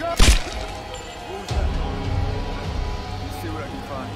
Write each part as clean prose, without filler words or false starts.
See what I can find.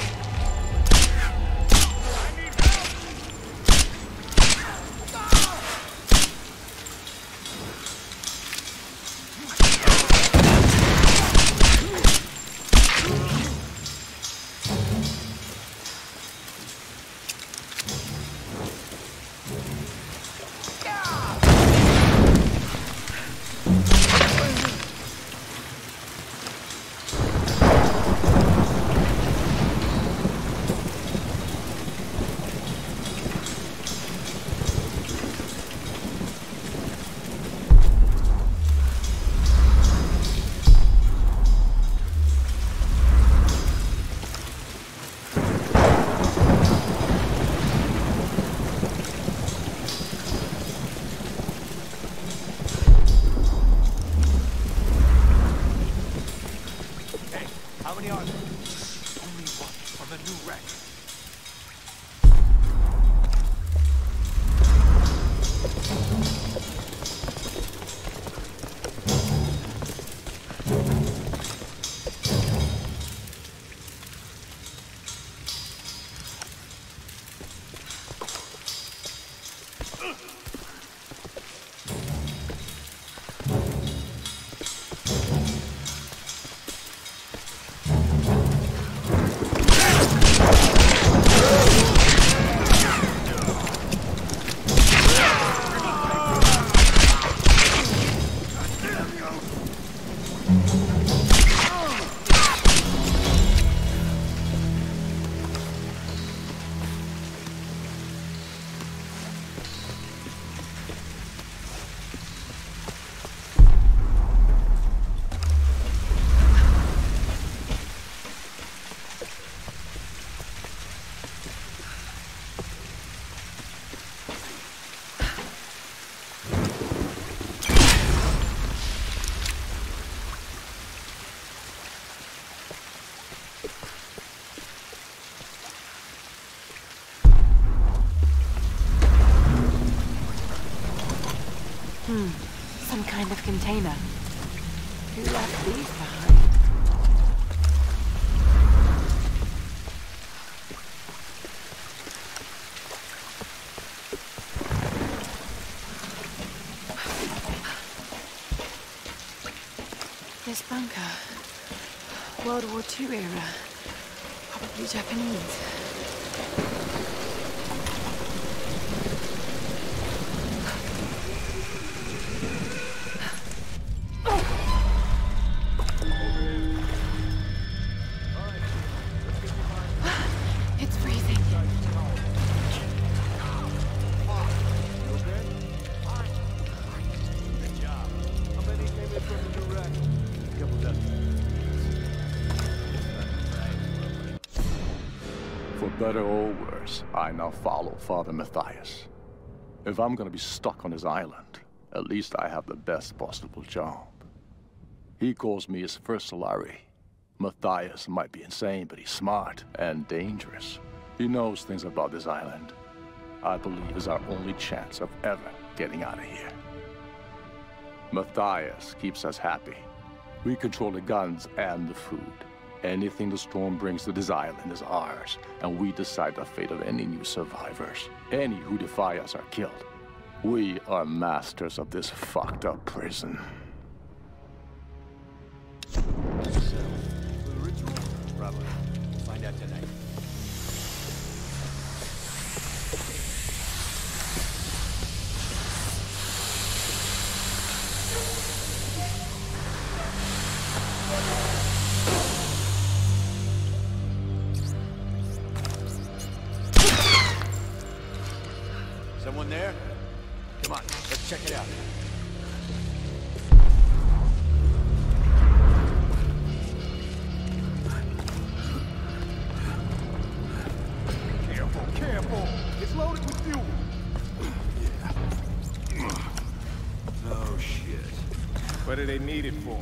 How many are there? Only one on the new wreck. Some kind of container. Who left these behind? This bunker. World War II era. Probably Japanese. For better or worse, I now follow Father Matthias. If I'm gonna be stuck on his island, at least I have the best possible job. He calls me his first Solari. Matthias might be insane, but he's smart and dangerous. He knows things about this island. I believe is our only chance of ever getting out of here. Matthias keeps us happy. We control the guns and the food. Anything the storm brings to this island is ours, and we decide the fate of any new survivors. Any who defy us are killed. We are masters of this fucked up prison. So, for the ritual? Probably. We'll find out tonight. Someone there? Come on, let's check it out. Careful, careful! It's loaded with fuel! Yeah. Oh, shit. What do they need it for?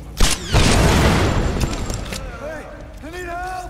Hey! I need help!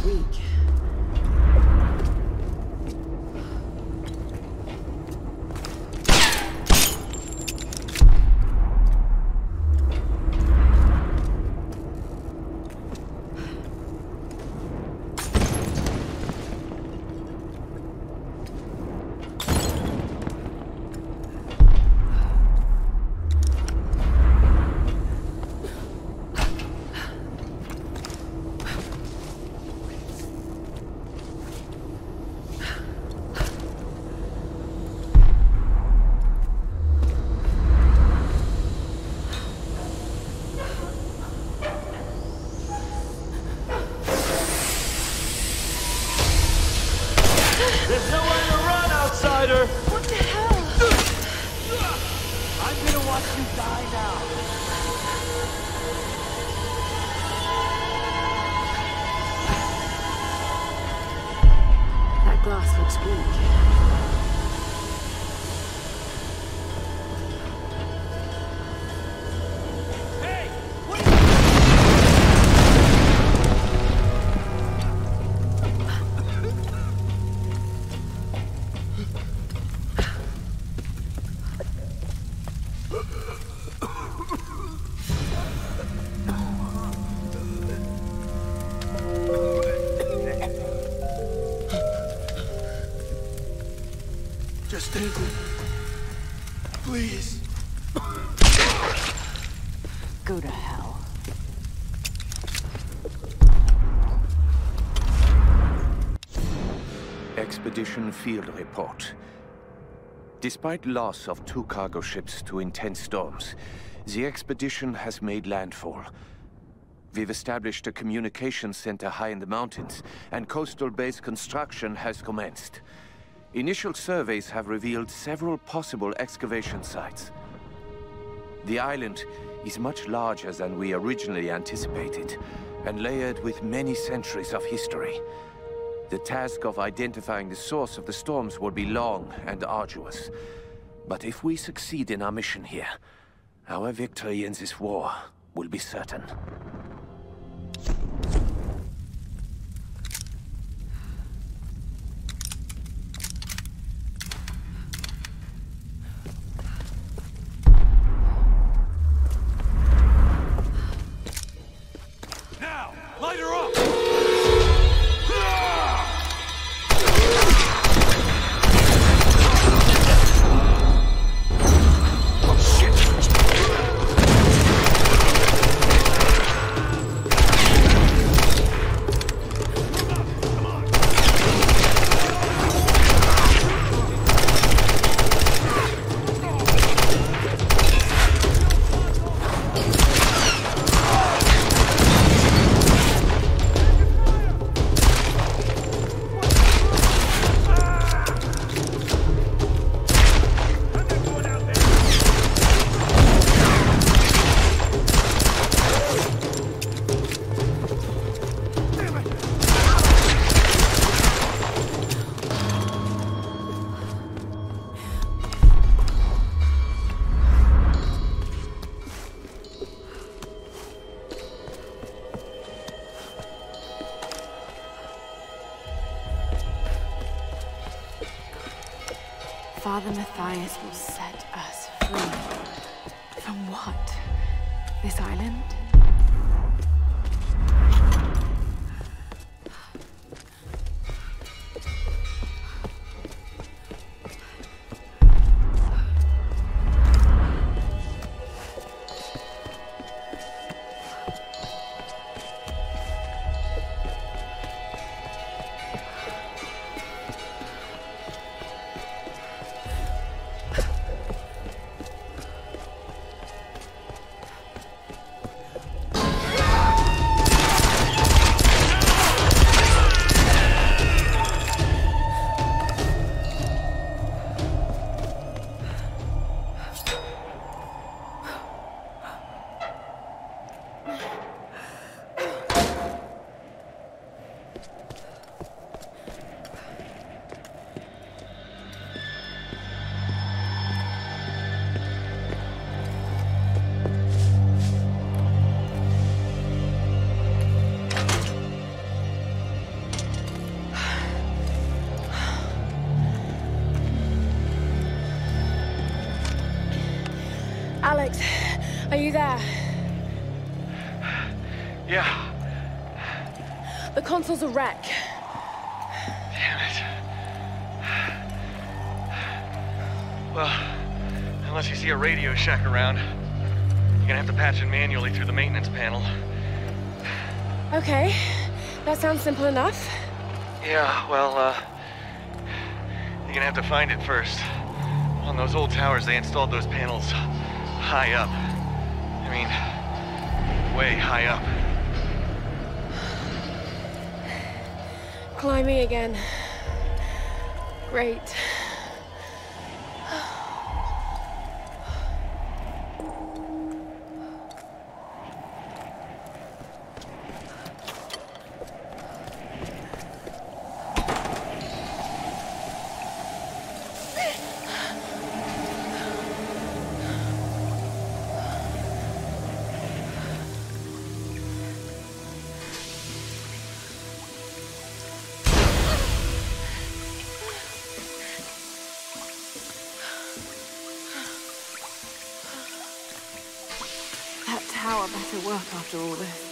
weak. There's nowhere to run, outsider! What the hell? I'm gonna watch you die now. That glass looks weak. Just end it. Please. Go to hell. Expedition Field Report. Despite loss of 2 cargo ships to intense storms, the expedition has made landfall. We've established a communications center high in the mountains, and coastal base construction has commenced. Initial surveys have revealed several possible excavation sites. The island is much larger than we originally anticipated, and layered with many centuries of history. The task of identifying the source of the storms will be long and arduous. But if we succeed in our mission here, our victory in this war will be certain. Now! Light her up! Father Matthias will set us free. From what? This island? Alex, are you there? Yeah. The console's a wreck. Damn it. Well, unless you see a Radio Shack around, you're gonna have to patch it manually through the maintenance panel. Okay, that sounds simple enough. Yeah, well, you're gonna have to find it first. On those old towers, they installed those panels high up. I mean, way high up. Climbing again. Great. That tower better work after all this.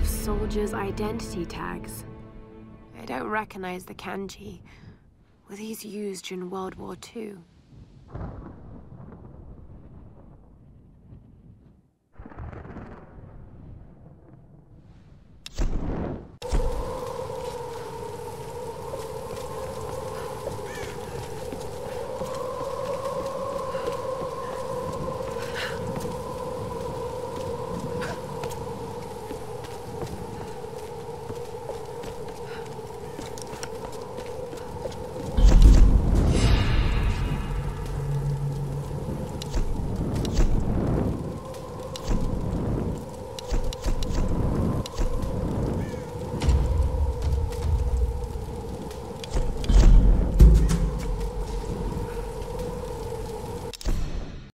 of soldiers' identity tags. I don't recognize the kanji. Were these used during World War II?